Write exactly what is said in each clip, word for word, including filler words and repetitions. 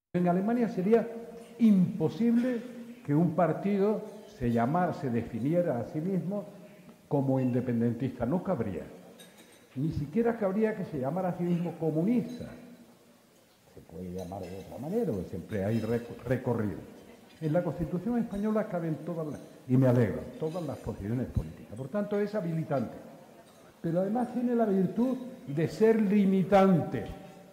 En Alemania sería imposible que un partido se llamara, se definiera a sí mismo como independentista, no cabría. Ni siquiera cabría que se llamara a sí mismo comunista. Se puede llamar de otra manera, porque siempre hay recorrido. En la Constitución española caben todas las, y me alegro, todas las posiciones políticas. Por tanto, es habilitante. Pero además tiene la virtud de ser limitante.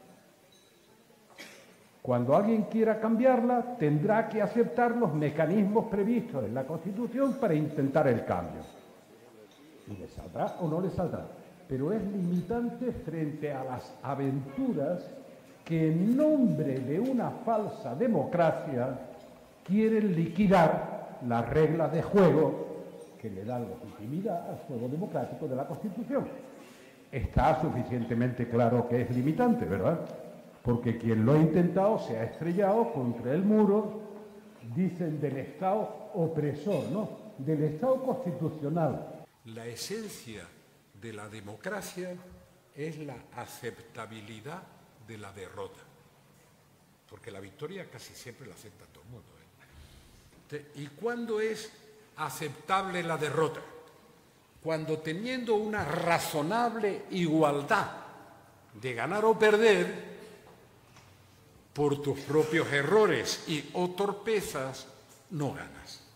Cuando alguien quiera cambiarla, tendrá que aceptar los mecanismos previstos en la Constitución para intentar el cambio. Y le saldrá o no le saldrá. Pero es limitante frente a las aventuras que en nombre de una falsa democracia quieren liquidar las reglas de juego que le dan legitimidad al juego democrático de la Constitución. Está suficientemente claro que es limitante, ¿verdad? Porque quien lo ha intentado se ha estrellado contra el muro, dicen, del Estado opresor, ¿no? Del Estado constitucional. La esencia de la democracia es la aceptabilidad de la derrota, porque la victoria casi siempre la acepta todo el mundo, ¿eh? ¿Y cuándo es aceptable la derrota? Cuando, teniendo una razonable igualdad de ganar o perder, por tus propios errores y o torpezas, no ganas.